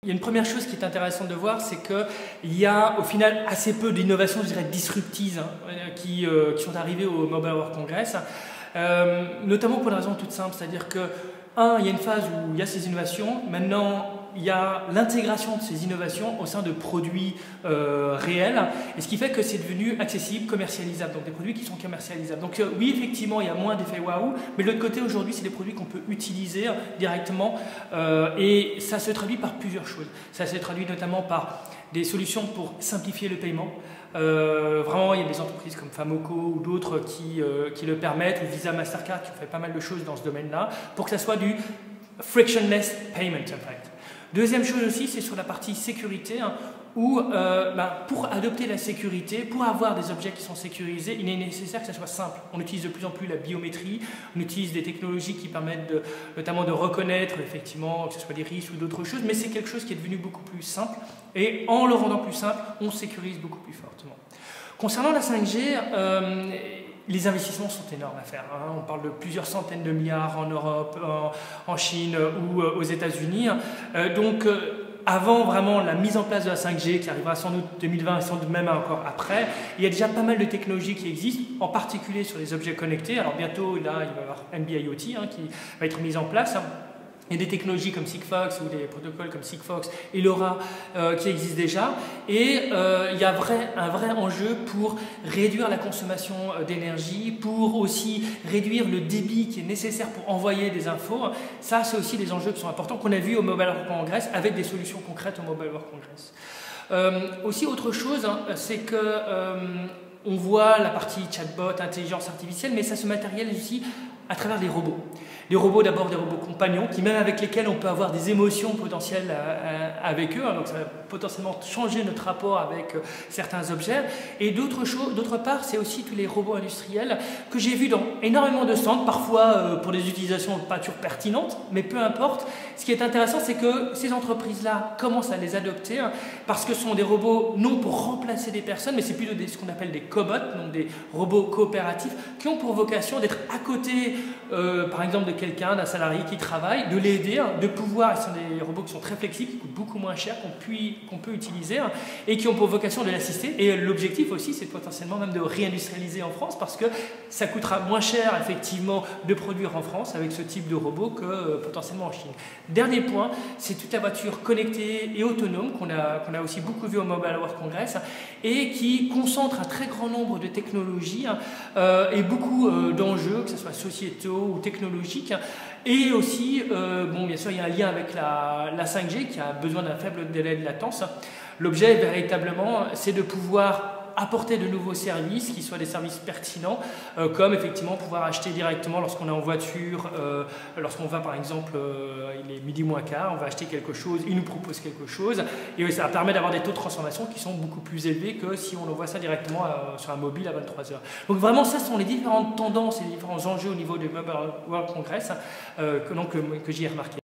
Il y a une première chose qui est intéressante de voir, c'est qu'il y a au final assez peu d'innovations, je dirais, disruptives qui sont arrivées au Mobile World Congress, notamment pour une raison toute simple, c'est-à-dire que, il y a une phase où il y a ces innovations, maintenant il y a l'intégration de ces innovations au sein de produits réels, et ce qui fait que c'est devenu accessible, commercialisable, donc des produits qui sont commercialisables. Donc oui, effectivement, il y a moins d'effet waouh, mais de l'autre côté, aujourd'hui, c'est des produits qu'on peut utiliser directement, et ça se traduit par plusieurs choses. Ça se traduit notamment par des solutions pour simplifier le paiement. Vraiment, il y a des entreprises comme Famoco ou d'autres qui le permettent, ou Visa, Mastercard qui ont fait pas mal de choses dans ce domaine-là, pour que ça soit du frictionless payment en fait. Deuxième chose aussi, c'est sur la partie sécurité, où pour adopter la sécurité, pour avoir des objets qui sont sécurisés, il est nécessaire que ça soit simple. On utilise de plus en plus la biométrie, on utilise des technologies qui permettent notamment de reconnaître effectivement que ce soit des risques ou d'autres choses, mais c'est quelque chose qui est devenu beaucoup plus simple, et en le rendant plus simple, on sécurise beaucoup plus fortement. Concernant la 5G, les investissements sont énormes à faire. On parle de plusieurs centaines de milliards en Europe, en Chine ou aux États-Unis. Avant vraiment la mise en place de la 5G, qui arrivera sans doute 2020 et sans doute même encore après, il y a déjà pas mal de technologies qui existent, en particulier sur les objets connectés. Alors bientôt, là, il va y avoir NB-IoT qui va être mis en place. Il y a des technologies comme Sigfox ou des protocoles comme Sigfox et LoRa qui existent déjà. Et il y a un vrai enjeu pour réduire la consommation d'énergie, pour aussi réduire le débit qui est nécessaire pour envoyer des infos. Ça, c'est aussi des enjeux qui sont importants qu'on a vus au Mobile World Congress avec des solutions concrètes au Mobile World Congress. Aussi, autre chose, c'est que on voit la partie chatbot, intelligence artificielle, mais ça se matérialise aussi à travers les robots. Les robots, d'abord des robots compagnons, même avec lesquels on peut avoir des émotions potentielles avec eux, donc ça va potentiellement changer notre rapport avec certains objets. Et d'autre part, c'est aussi tous les robots industriels que j'ai vus dans énormément de centres, parfois pour des utilisations pas toujours pertinentes, mais peu importe. Ce qui est intéressant, c'est que ces entreprises-là commencent à les adopter, parce que ce sont des robots non pour remplacer des personnes, mais c'est plutôt ce qu'on appelle des cobots, donc des robots coopératifs, qui ont pour vocation d'être à côté, par exemple, de quelqu'un, d'un salarié qui travaille, de l'aider, de pouvoir, ce sont des robots qui sont très flexibles, qui coûtent beaucoup moins cher, qu'on peut utiliser, et qui ont pour vocation de l'assister. Et l'objectif aussi, c'est potentiellement même de réindustrialiser en France, parce que ça coûtera moins cher, effectivement, de produire en France avec ce type de robot que potentiellement en Chine. Dernier point, c'est toute la voiture connectée et autonome qu'on a aussi beaucoup vu au Mobile World Congress, et qui concentre un très grand nombre de technologies et beaucoup d'enjeux, que ce soit sociétaux ou technologiques. Et aussi, bien sûr, il y a un lien avec la 5G qui a besoin d'un faible délai de latence. L'objet, véritablement, c'est de pouvoir apporter de nouveaux services, qui soient des services pertinents, comme effectivement pouvoir acheter directement lorsqu'on est en voiture, lorsqu'on va par exemple, il est midi moins quart, on va acheter quelque chose, il nous propose quelque chose, et ça permet d'avoir des taux de transformation qui sont beaucoup plus élevés que si on envoie ça directement sur un mobile à 23 heures. Donc vraiment, ça sont les différentes tendances et les différents enjeux au niveau du Mobile World Congress que j'y ai remarqué.